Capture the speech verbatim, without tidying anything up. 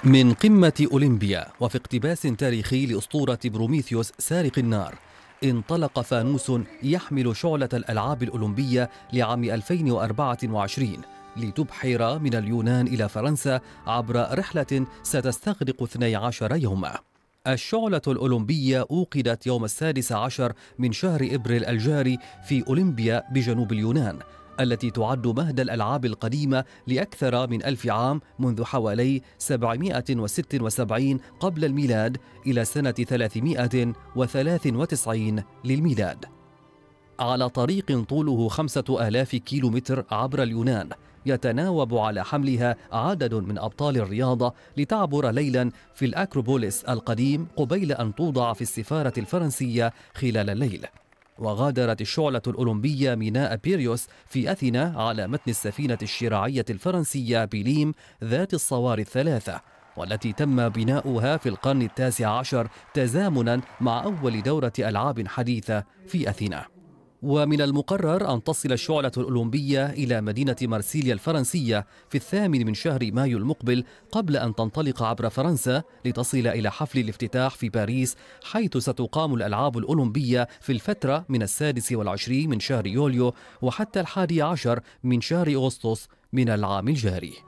من قمة أولمبيا وفي اقتباس تاريخي لأسطورة بروميثيوس سارق النار، انطلق فانوس يحمل شعلة الألعاب الأولمبية لعام ألفين وأربعة وعشرين لتبحر من اليونان إلى فرنسا عبر رحلة ستستغرق اثني عشر يوما. الشعلة الأولمبية أوقدت يوم السادس عشر من شهر إبريل الجاري في أولمبيا بجنوب اليونان، التي تعد مهد الألعاب القديمة لأكثر من ألف عام، منذ حوالي سبعمائة وستة وسبعين قبل الميلاد إلى سنة ثلاثمائة وثلاث وتسعين للميلاد. على طريق طوله خمسة آلاف كيلومتر عبر اليونان، يتناوب على حملها عدد من أبطال الرياضة لتعبر ليلا في الأكروبوليس القديم قبيل أن توضع في السفارة الفرنسية خلال الليل. وغادرت الشعلة الأولمبية ميناء بيريوس في أثينا على متن السفينة الشراعية الفرنسية بيليم ذات الصواري الثلاثة، والتي تم بناؤها في القرن التاسع عشر تزامنا مع أول دورة ألعاب حديثة في أثينا. ومن المقرر أن تصل الشعلة الأولمبية إلى مدينة مارسيليا الفرنسية في الثامن من شهر مايو المقبل، قبل أن تنطلق عبر فرنسا لتصل إلى حفل الافتتاح في باريس، حيث ستقام الألعاب الأولمبية في الفترة من السادس والعشرين من شهر يوليو وحتى الحادي عشر من شهر أغسطس من العام الجاري.